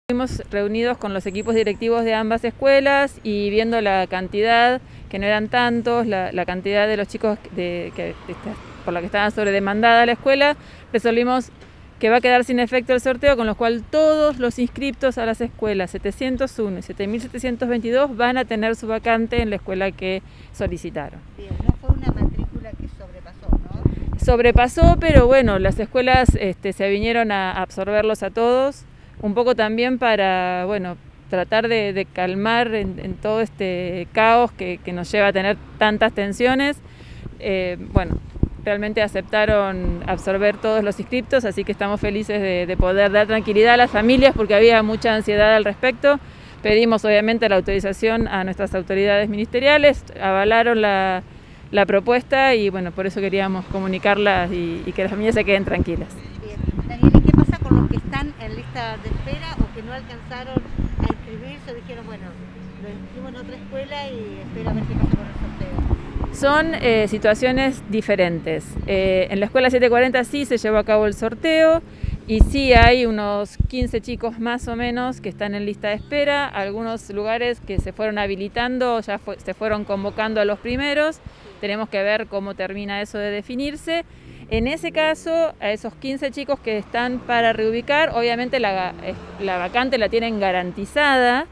Estuvimos reunidos con los equipos directivos de ambas escuelas y viendo la cantidad, que no eran tantos, la cantidad de los chicos por la que estaba sobredemandada la escuela, resolvimos que va a quedar sin efecto el sorteo, con lo cual todos los inscriptos a las escuelas 701 y 7722 van a tener su vacante en la escuela que solicitaron. Bien, no fue una matrícula que sobrepasó, ¿no? Sobrepasó, pero bueno, las escuelas se vinieron a absorberlos a todos, un poco también para, bueno, tratar de calmar en todo este caos que nos lleva a tener tantas tensiones. Bueno, realmente aceptaron absorber todos los inscriptos, así que estamos felices de poder dar tranquilidad a las familias porque había mucha ansiedad al respecto. Pedimos obviamente la autorización a nuestras autoridades ministeriales, avalaron la propuesta y bueno, por eso queríamos comunicarla y que las familias se queden tranquilas. Bien. Daniel, ¿y qué pasa con los que están en lista de espera o que no alcanzaron a inscribirse o dijeron, bueno, lo inscribimos en otra escuela y espero a ver qué pasa con el sorteo? Son situaciones diferentes. En la escuela 740 sí se llevó a cabo el sorteo y sí hay unos 15 chicos más o menos que están en lista de espera, algunos lugares que se fueron habilitando, se fueron convocando a los primeros, tenemos que ver cómo termina eso de definirse. En ese caso, a esos 15 chicos que están para reubicar, obviamente la vacante la tienen garantizada,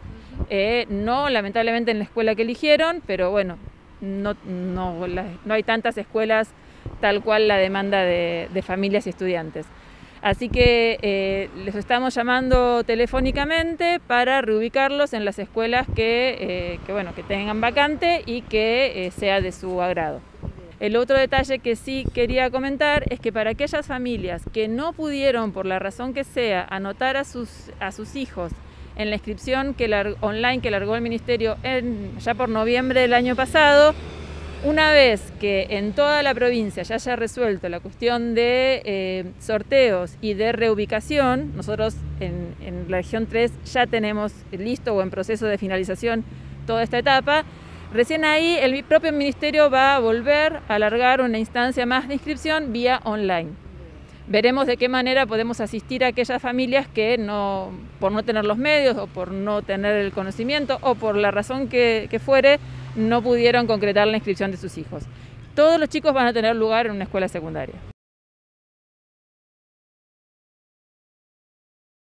no lamentablemente en la escuela que eligieron, pero bueno, no hay tantas escuelas tal cual la demanda de familias y estudiantes. Así que les estamos llamando telefónicamente para reubicarlos en las escuelas que tengan vacante y que sea de su agrado. El otro detalle que sí quería comentar es que para aquellas familias que no pudieron, por la razón que sea, anotar a sus hijos en la inscripción online que largó el Ministerio ya por noviembre del año pasado, una vez que en toda la provincia ya haya resuelto la cuestión de sorteos y de reubicación, nosotros en la región 3 ya tenemos listo o en proceso de finalización toda esta etapa. Recién ahí el propio Ministerio va a volver a alargar una instancia más de inscripción vía online. Veremos de qué manera podemos asistir a aquellas familias que por no tener los medios o por no tener el conocimiento o por la razón que fuere, no pudieron concretar la inscripción de sus hijos. Todos los chicos van a tener lugar en una escuela secundaria.